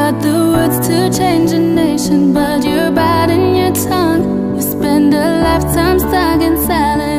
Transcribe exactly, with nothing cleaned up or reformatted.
got the words to change a nation, but you're biting your tongue. You spend a lifetime stuck in silence.